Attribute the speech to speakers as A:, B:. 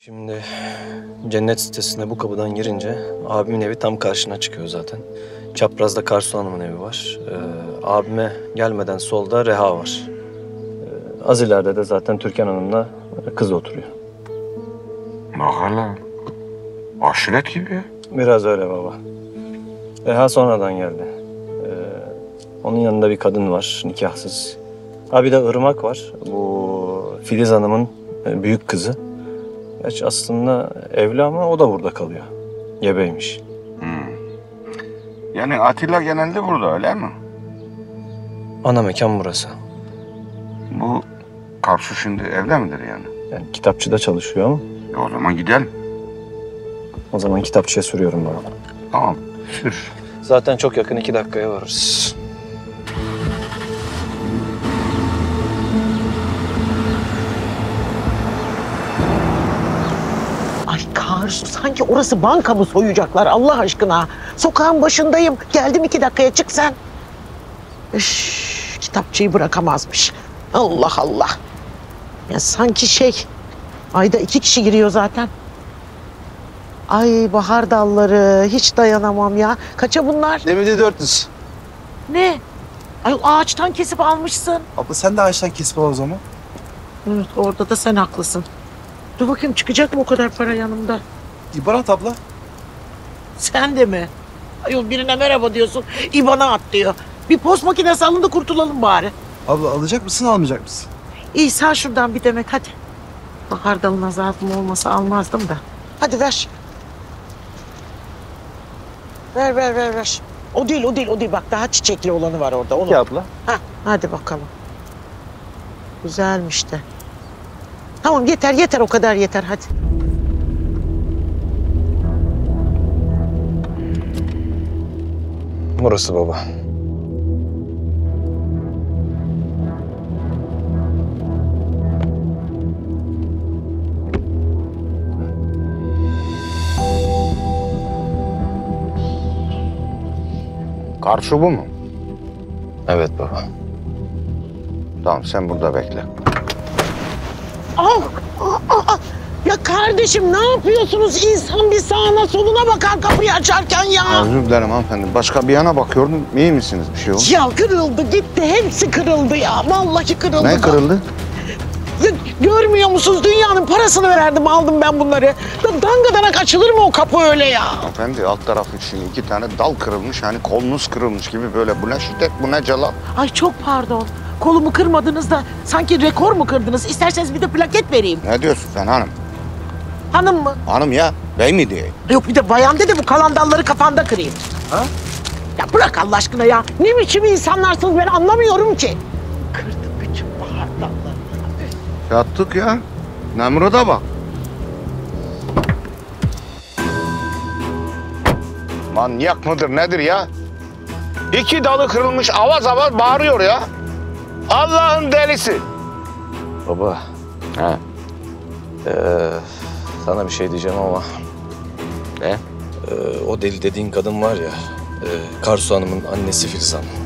A: Şimdi cennet sitesine bu kapıdan girince abimin evi tam karşına çıkıyor zaten. Çaprazda Karsu Hanım'ın evi var. Abime gelmeden solda Reha var. Az ileride de zaten Türkan Hanım'la kız oturuyor.
B: Bak hele. Aşiret gibi.
A: Biraz öyle baba. Reha sonradan geldi. Onun yanında bir kadın var, nikahsız. Ha bir de Irmak var. Bu Filiz Hanım'ın büyük kızı. Gerçi aslında evli ama o da burada kalıyor. Gebeymiş.
B: Yani Atilla genelde burada öyle mi?
A: Ana mekan burası.
B: Bu Karsu şimdi evde midir yani?
A: Yani kitapçıda çalışıyor ama
B: O zaman gidelim.
A: o zaman kitapçıya sürüyorum baba.
B: Tamam. Sür.
A: Zaten çok yakın 2 dakikaya varırız.
C: Ay Karsu, sanki orası banka mı soyacaklar Allah aşkına? Sokağın başındayım. Geldim 2 dakikaya, çık sen. Üş, kitapçıyı bırakamazmış. Allah Allah. Ya sanki ayda 2 kişi giriyor zaten. Ay bahar dalları, hiç dayanamam ya. Kaça bunlar?
D: Demedi 400.
C: Ne? Ay ağaçtan kesip almışsın.
D: Abla sen de ağaçtan kesip al o zaman.
C: Evet, orada da sen haklısın. Dur bakayım, çıkacak mı o kadar para yanımda?
D: İban at abla.
C: Sen de mi? Ayol, birine merhaba diyorsun, İBAN'a at diyor. Bir post makinesi alın da kurtulalım bari.
D: Abla alacak mısın almayacak mısın?
C: İyi, sağ şuradan bir demet hadi. Bahar dalına zaafım olmasa almazdım da. Hadi ver. Ver. O değil. Bak daha çiçekli olanı var orada. Onu.
D: Ya abla.
C: Ha, hadi bakalım. Güzelmiş de. Tamam, yeter o kadar yeter, hadi.
A: Burası baba.
B: Karsu bu mu?
A: Evet baba.
B: Tamam sen burada bekle.
C: Ya kardeşim, ne yapıyorsunuz? İnsan bir sağına soluna bakar kapıyı açarken ya.
B: Özür dilerim hanımefendi. Başka bir yana bakıyordum. İyi misiniz? Bir şey oldu?
C: Ya kırıldı gitti. Hepsi kırıldı ya. Vallahi kırıldı.
B: Ne
C: bak.
B: kırıldı?
C: Ya, görmüyor musunuz? Dünyanın parasını verdim, aldım ben bunları. Ya, dangadanak açılır mı o kapı öyle ya?
B: Hanımefendi alt tarafı için 2 tane dal kırılmış. Hani kolunuz kırılmış gibi böyle. Bu ne şiddet, bu ne celal.
C: Ay çok pardon. Kolumu kırmadınız da sanki rekor mu kırdınız? İsterseniz bir de plaket vereyim.
B: Ne diyorsun sen hanım?
C: Hanım mı?
B: Hanım ya. Bey mi diye?
C: Yok, bir de bayan de bu kalan dalları kafanda kırayım.
D: Ha?
C: Ya bırak Allah aşkına ya. Ne biçim insanlarsınız, ben anlamıyorum ki. Kırdı bütün bahar dallarını.
B: Yattık ya. Nemrut'a bak. Manyak mıdır nedir ya? 2 dalı kırılmış avaz avaz bağırıyor ya. Allah'ın delisi.
A: Baba,
B: He.
A: sana bir şey diyeceğim ama
B: Ne?
A: o deli dediğin kadın var ya, Karsu Hanım'ın annesi Filiz Hanım.